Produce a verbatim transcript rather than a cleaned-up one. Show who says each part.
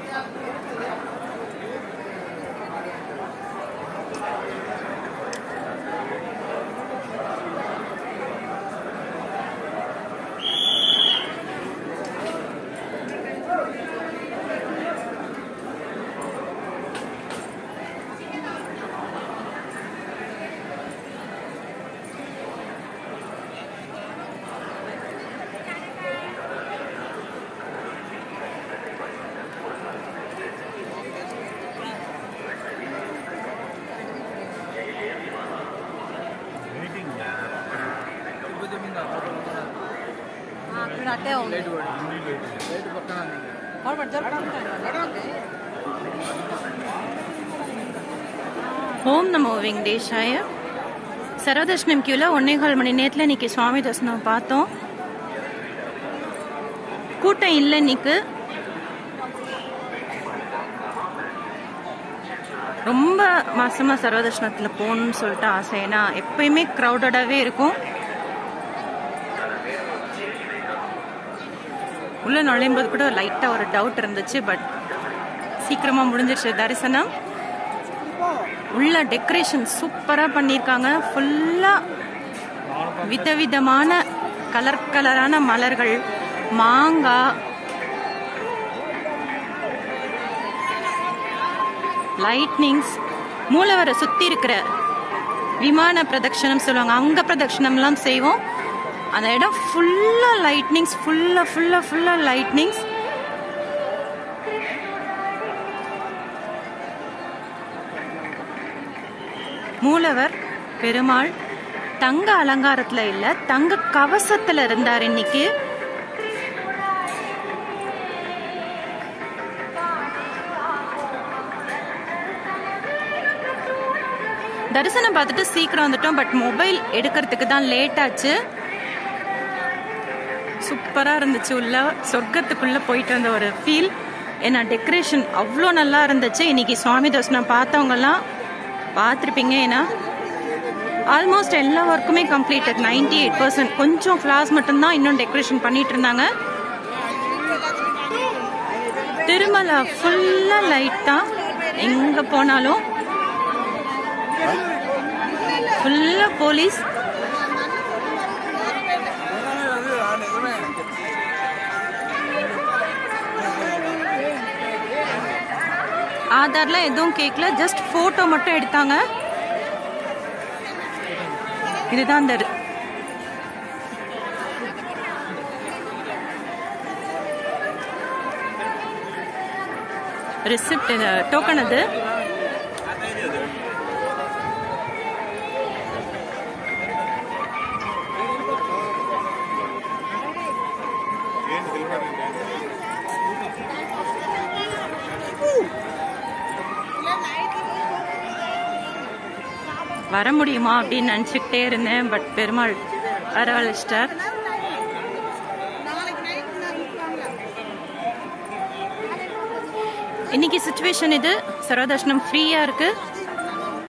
Speaker 1: ஓம் நமோ வெங்கடேஷாய. சர்வதர்ஷனம் கியூல ஒன்னே கால் மணி நேரத்தில் இன்னைக்கு சுவாமி தரிசனம் பார்த்தோம். கூட்டம் இல்லை இன்னைக்கு. ரொம்ப மாசமா சர்வதர்ஷனத்தில் போகணும்னு சொல்லிட்டு ஆசை. ஏன்னா எப்பயுமே க்ரௌடடாகவே இருக்கும். உள்ள நுழையும் போது கூட லைட்டாக ஒரு டவுட் இருந்துச்சு. பட் சீக்கிரமாக முடிஞ்சிருச்சு தரிசனம். உள்ள டெக்கரேஷன் சூப்பராக பண்ணியிருக்காங்க. ஃபுல்லாக விதவிதமான கலர் கலரான மலர்கள், மாங்காய், லைட்னிங்ஸ், மூலவரை சுற்றி இருக்கிற விமான பிரதட்சணம் சொல்லுவாங்க, அங்க பிரதட்சணம்லாம் செய்வோம். அந்த இடம் ஃபுல்லா லைட்னிங்ஸ், ஃபுல்லா ஃபுல்லா ஃபுல்லா லைட்னிங்ஸ். மூலவர் பெருமாள் தங்க அலங்காரத்துல இல்ல, தங்க கவசத்துல இருந்தார் இன்னைக்கு. தரிசனம் பார்த்துட்டு சீக்கிரம் வந்துட்டோம். பட் மொபைல் எடுக்கிறதுக்கு தான் லேட் ஆச்சு. சூப்பரா இருந்துச்சு. உள்ள சொர்க்கத்துக்குள்ள போயிட்டு வந்த ஒரு ஃபீல். ஏன்னா டெக்கரேஷன் அவ்வளோ நல்லா இருந்துச்சு. இன்னைக்கு சுவாமி தரிசனம் பார்த்தவங்கலாம் பார்த்துருப்பீங்க. ஏன்னா ஆல்மோஸ்ட் எல்லா ஒர்க்குமே கம்ப்ளீட்டட், நைன்டி எயிட் பர்சன்ட். கொஞ்சம் ஃபிளார்ஸ் மட்டும்தான் இன்னும் டெக்கரேஷன் பண்ணிட்டு இருந்தாங்க. திருமலை ஃபுல்லா லைட் தான். எங்க போனாலும் ஃபுல்லா போலீஸ். ஆதார்ல எதுவும் கேட்கல, ஜஸ்ட் போட்டோ மட்டும் எடுத்தாங்க. இதுதான் இந்த ரிசிப்ட், டோக்கன். அது வர முடியுமா அப்படின்னு நினச்சிக்கிட்டே இருந்தேன். பட் பெருமாள் வரவழைச்சிட்டார். இன்னைக்கு சிச்சுவேஷன் இது. சர்வதர்ஷனம் ஃப்ரீயா இருக்கு.